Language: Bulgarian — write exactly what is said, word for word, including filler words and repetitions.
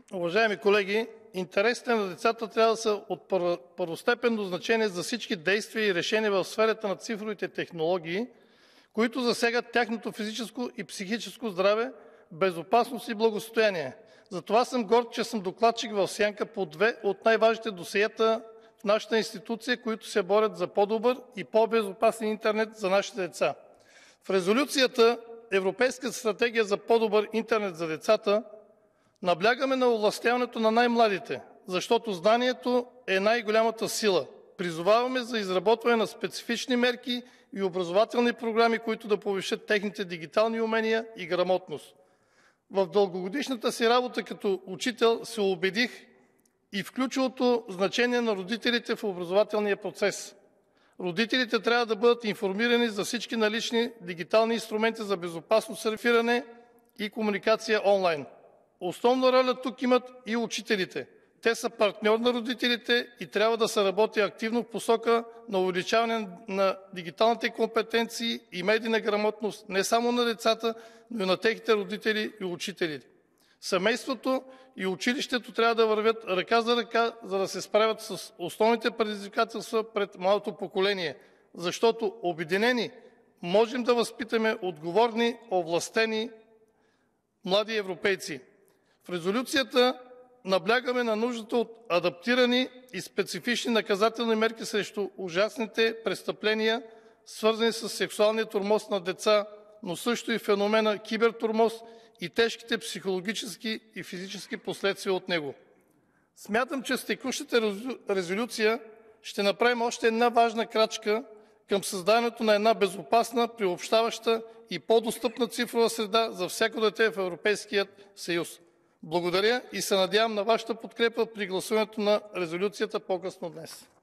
Уважаеми колеги, интересите на децата трябва да са от първостепенно значение за всички действия и решения в сферата на цифровите технологии, които засягат тяхното физическо и психическо здраве, безопасност и благосъстояние. Затова съм горд, че съм докладчик в сянка по две от най-важните досиета в нашата институция, които се борят за по-добър и по-безопасен интернет за нашите деца. В резолюцията Европейска стратегия за по-добър интернет за децата наблягаме на овластяването на най-младите, защото знанието е най-голямата сила. Призоваваме за изработване на специфични мерки и образователни програми, които да повишат техните дигитални умения и грамотност. В дългогодишната си работа като учител се убедих и в ключовото значение на родителите в образователния процес. Родителите трябва да бъдат информирани за всички налични дигитални инструменти за безопасно сервиране и комуникация онлайн. Основна роля тук имат и учителите. Те са партньор на родителите и трябва да се работи активно в посока на увеличаване на дигиталните компетенции и медийна грамотност не само на децата, но и на техните родители и учители. Семейството и училището трябва да вървят ръка за ръка, за да се справят с основните предизвикателства пред младото поколение, защото обединени можем да възпитаме отговорни, овластени млади европейци. В резолюцията наблягаме на нуждата от адаптирани и специфични наказателни мерки срещу ужасните престъпления, свързани с сексуалния тормоз на деца, но също и феномена кибертормоз и тежките психологически и физически последствия от него. Смятам, че с текущата резолюция ще направим още една важна крачка към създаването на една безопасна, приобщаваща и по-достъпна цифрова среда за всяко дете в Европейския съюз. Благодаря и се надявам на вашата подкрепа при гласуването на резолюцията по-късно днес.